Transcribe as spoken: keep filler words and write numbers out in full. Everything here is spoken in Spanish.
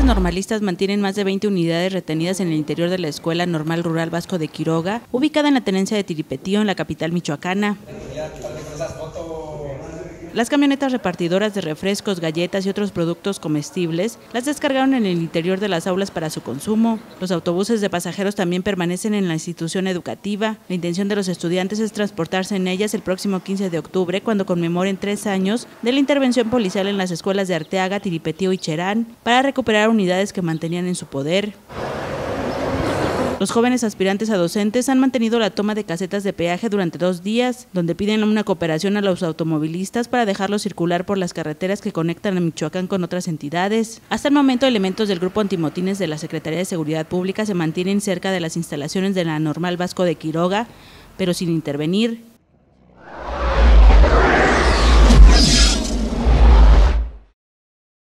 normalistas mantienen más de veinte unidades retenidas en el interior de la Escuela Normal Rural Vasco de Quiroga, ubicada en la tenencia de Tiripetío, en la capital michoacana. Las camionetas repartidoras de refrescos, galletas y otros productos comestibles las descargaron en el interior de las aulas para su consumo. Los autobuses de pasajeros también permanecen en la institución educativa. La intención de los estudiantes es transportarse en ellas el próximo quince de octubre, cuando conmemoren tres años de la intervención policial en las escuelas de Arteaga, Tiripetío y Cherán, para recuperar unidades que mantenían en su poder. Los jóvenes aspirantes a docentes han mantenido la toma de casetas de peaje durante dos días, donde piden una cooperación a los automovilistas para dejarlos circular por las carreteras que conectan a Michoacán con otras entidades. Hasta el momento, elementos del grupo antimotines de la Secretaría de Seguridad Pública se mantienen cerca de las instalaciones de la Normal Vasco de Quiroga, pero sin intervenir.